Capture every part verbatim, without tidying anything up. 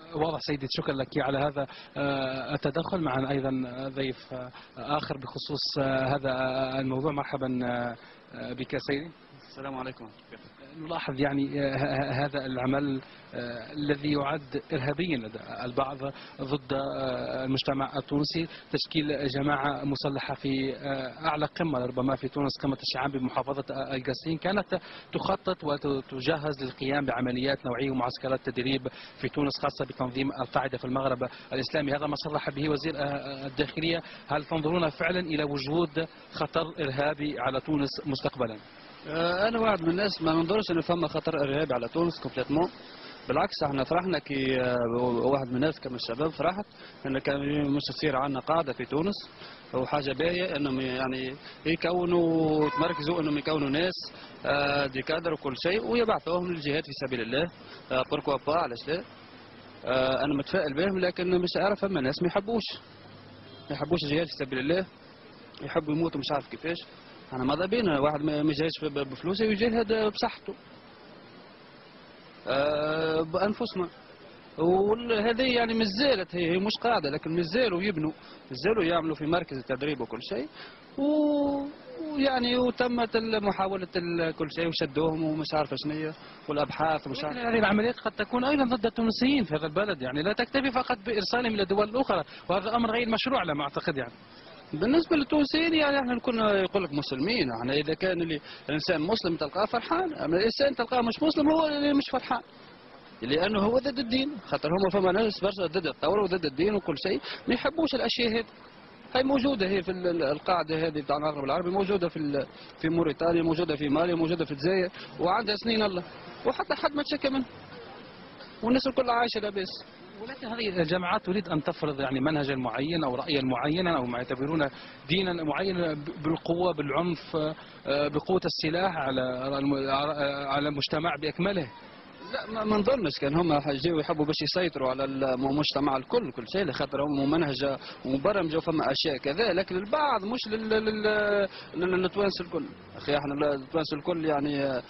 واضح سيدي، شكرا لك على هذا التدخل. معنا أيضا ضيف آخر بخصوص هذا الموضوع. مرحبا بك سيدي. السلام عليكم. نلاحظ يعني هذا العمل الذي يعد إرهابيا لدى البعض ضد المجتمع التونسي، تشكيل جماعة مسلحة في أعلى قمة ربما في تونس، قمة الشعاب بمحافظة القصرين، كانت تخطط وتجهز للقيام بعمليات نوعية ومعسكرات تدريب في تونس خاصة بتنظيم القاعدة في المغرب الإسلامي. هذا ما صرح به وزير الداخلية. هل تنظرون فعلا إلى وجود خطر إرهابي على تونس مستقبلا؟ انا واحد من الناس ما ننظرش انه فما خطر ارهابي على تونس كومبليتمون. بالعكس احنا فرحنا كي واحد من الناس كما الشباب فرحت ان كان مش تصير عندنا قاعده في تونس، وحاجه باهيه انهم يعني يكونوا يتمركزوا انهم يكونوا ناس دي كادر وكل شيء ويبعثوهم للجهاد في سبيل الله. بوركوا با، علاش لا؟ انا متفائل بهم، لكن مش عارف فما ناس ما يحبوش ما يحبوش الجهاد في سبيل الله، يحبوا يموتوا مش عارف كيفاش. انا ماذا بينا واحد ما يجيش بفلوسه ويجاهد بصحته أه بانفسنا. وهذه يعني مازالت هي مش قاعده، لكن مازالوا يبنوا، مازالوا يعملوا في مركز التدريب وكل شيء، ويعني وتمت محاوله كل شيء وشدوهم ومش عارف شنو والابحاث ومش عارف. هذه العمليات قد تكون ايضا ضد التونسيين في هذا البلد، يعني لا تكتفي فقط بارسالهم الى الدول الاخرى، وهذا امر غير مشروع على ما اعتقد. يعني بالنسبه للتونسيين يعني احنا كنا يقول لك مسلمين، احنا اذا كان اللي الانسان مسلم تلقاه فرحان، اما الانسان تلقاه مش مسلم هو اللي مش فرحان، لانه هو ضد الدين. خاطر هم فما ناس برشا ضد الثوره وضد الدين وكل شيء، ما يحبوش الاشياء هذه. هي موجوده هي في القاعده هذه بتاع المغرب العربي، موجوده في في موريتانيا، موجوده في مالي، موجوده في الجزائر، وعندها سنين الله، وحتى حد ما تشكى منها، والناس الكل عايشه لاباس. ولكن هذه الجماعات تريد أن تفرض يعني منهجا معينا أو رأيا معينا أو ما يعتبرونه دينا معينا بالقوة، بالعنف، بقوة السلاح على على المجتمع بأكمله. لا ما نظنش كان هم جاوا يحبوا باش يسيطروا على المجتمع الكل كل شيء، لخاطر هم منهج ومبرمج وفما اشياء كذا، لكن البعض مش للتوانس الكل. اخي احنا التوانس الكل يعني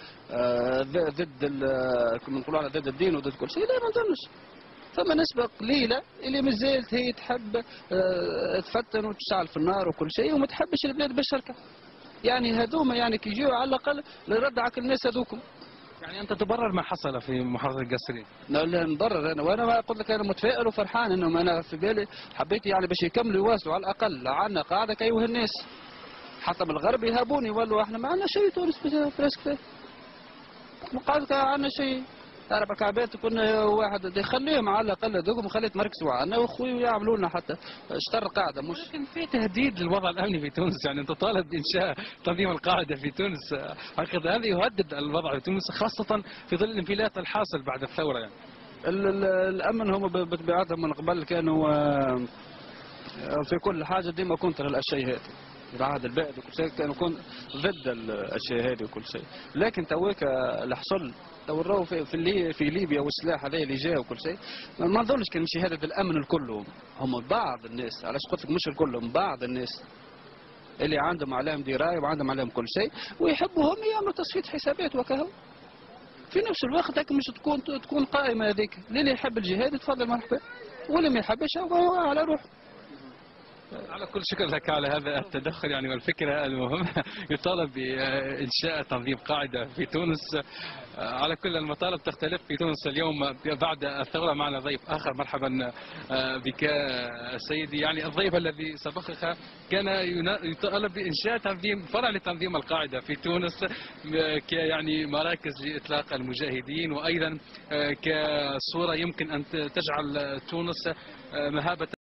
ضد كما نقولوا على ضد الدين وضد كل شيء، لا ما نظنش. فما نسبة قليلة اللي مازالت هي تحب اه تفتن وتشعل في النار وكل شيء، وما تحبش البلاد بالشركة. يعني هذوما يعني كي يجيو على الأقل لردعك الناس هذوكم. يعني أنت تبرر ما حصل في محافظة القصرين؟ لا لا نبرر أنا، وأنا ما قلت لك أنا متفائل وفرحان إنهم أنا في بالي حبيت يعني باش يكملوا يواصلوا على الأقل عندنا قاعدة كيوه الناس. حتى من الغرب يهابوني والله احنا ما عندنا شيء تونس برسك، ما قاعدة عندنا شيء. تعرف كعبات كنا واحد يخليهم على الاقل هذوكم خليت مركزوا عنا واخوي ويعملوا لنا حتى اشتر قاعده. مش لكن في تهديد للوضع الامني في تونس، يعني انت طالب بانشاء تنظيم القاعده في تونس، حقيقه هذا يهدد الوضع في تونس خاصه في ظل الانفلات الحاصل بعد الثوره. يعني الامن هم بطبيعتهم من قبل كانوا في كل حاجه ديما كونتر الاشياء هذه، العهد البائد وكل شيء كانوا ضد الاشياء هذه وكل شيء، لكن تويك اللي حصل تو في في, في ليبيا والسلاح هذا اللي جاء وكل شيء، ما نظنش كان شهاده الامن الكل. هم بعض الناس، علاش قلت لك مش الكل، هم بعض الناس اللي عندهم عليهم درايه وعندهم عليهم كل شيء ويحبوا هم يعملوا تصفيه حسابات وكهو. في نفس الوقت هيك مش تكون تكون قائمه هذيك، اللي يحب الجهاد يتفضل مرحبا، واللي ما يحبش هو على روحه. على كل شكر لك على هذا التدخل يعني والفكرة المهمة. يطالب بإنشاء تنظيم قاعدة في تونس. على كل المطالب تختلف في تونس اليوم بعد الثورة. معنا ضيف آخر. مرحبا بك سيدي. يعني الضيف الذي سبقك كان يطالب بإنشاء تنظيم فرع لتنظيم القاعدة في تونس، يعني مراكز لإطلاق المجاهدين، وأيضا كصورة يمكن أن تجعل تونس مهابة